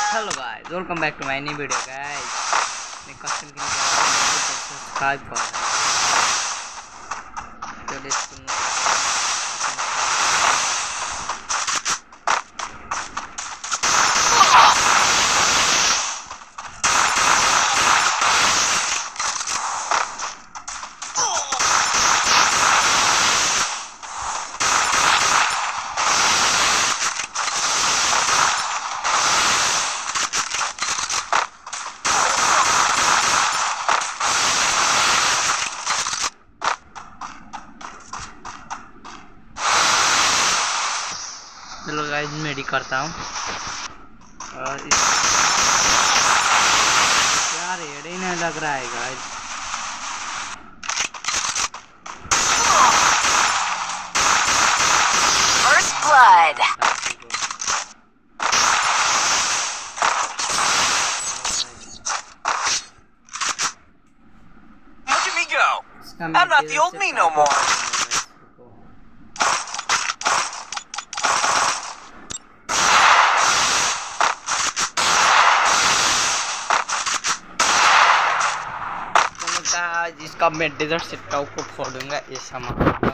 Hello guys, welcome back to my new video guys. मैं custom के लिए subscribe कर रहा हूं। तो लेट्स चलो गाइस, मैं रेडी करता हूँ। और यार रेड ही नहीं लग रहा है guys. First blood. Look at me go. I'm not the old me no more. जिसका मैं डेजर्ट से टॉप को फोड़ूंगा ऐसा मारूंगा।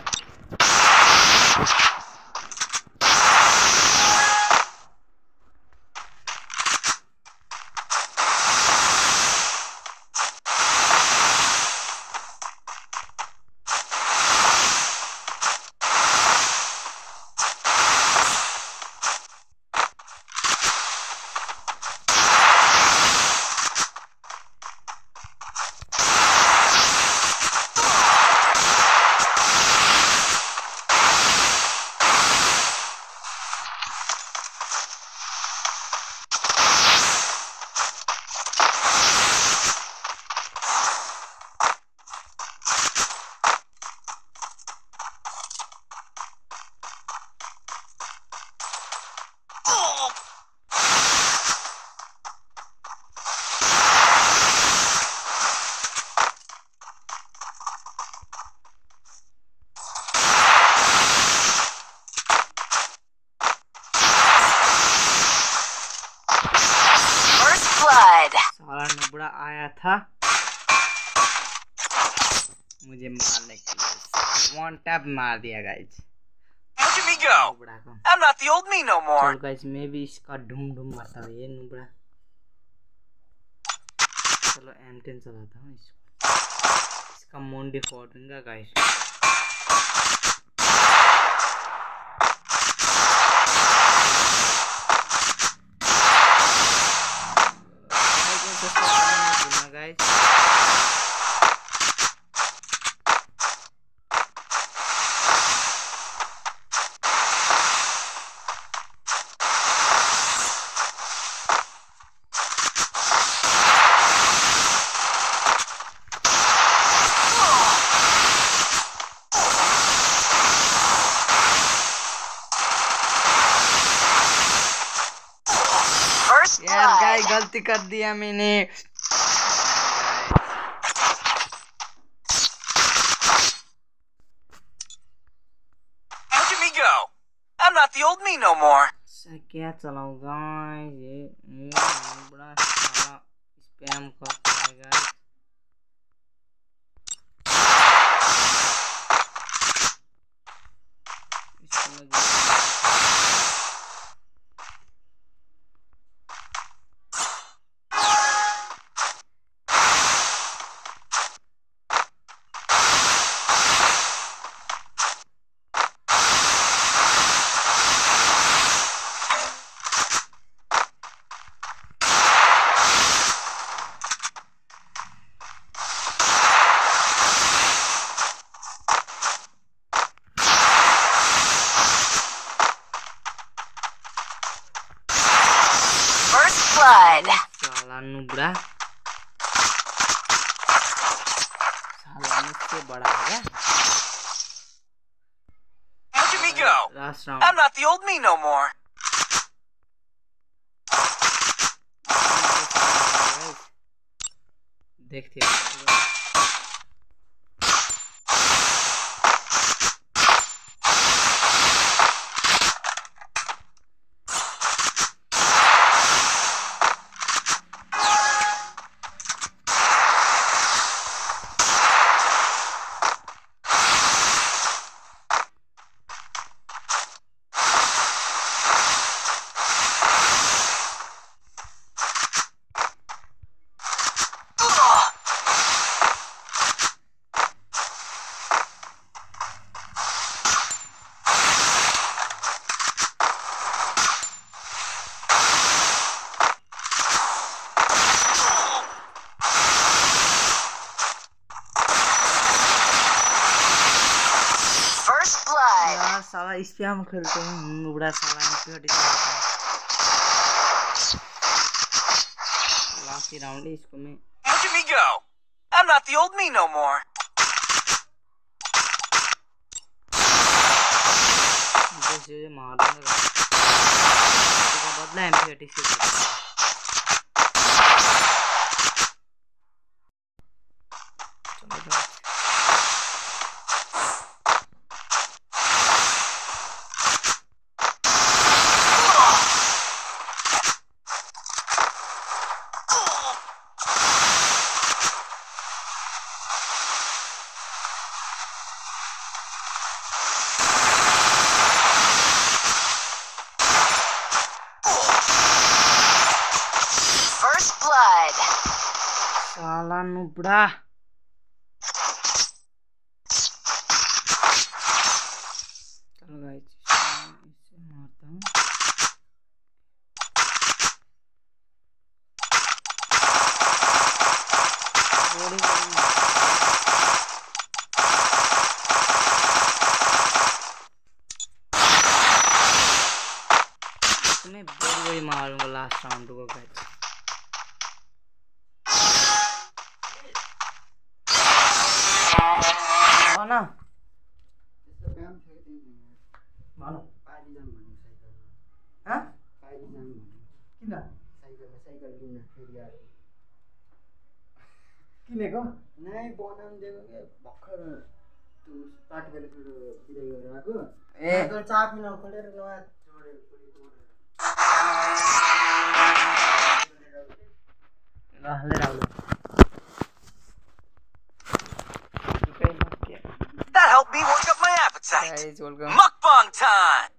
साला नुबड़ा आया था मुझे मारने के लिए, वन टैप मार दिया guys. Look at me go. I'm not the old me no more. चलो गाइस, मैं भी इसका ढूम ढूम मारता हूँ ये नुबड़ा। चलो M10 चलाता हूँ इसका मुंडी फोड़ूंगा गाइस। guys. यार गाइस, गलती कर दिया मैंने। Look at me go. I'm not the old me no more. क्या चलाऊंगा ये बड़ा सारा स्पैम करता है गाइस। Blood. साला नुबड़ा, साला मुझसे बड़ा है। Look at me go. Last round. I'm not the old me no more. देखते हैं। साला स्पैम खेलते हैं नुबड़ा साला एमपी लास्ट राउंड है इसको मैं Look at me go. I'm not the old me no more. जैसे मार दूंगा इसका बदला एमपी से First blood. साला नुबड़ा चलो गाइस इसे मारता हूँ बॉडी मैं बड़ी मारूंगा लास्ट राउंड को गाइस ना मानो पाइली जाम भन्नु साइकलमा ह पाइली जाम भन्नु किन साइकल लिन फेरि आयो किनेको नै बनाउन दिएको के भर्खर त्यो स्टार्ट गरेको बिदाइ गरेर आएको ए साइकल चाबी नखोलेर नयाँ जोडेर पुरै तोडेर रहले राउलो That helped me work up my appetite. Guys, welcome. Mukbang time!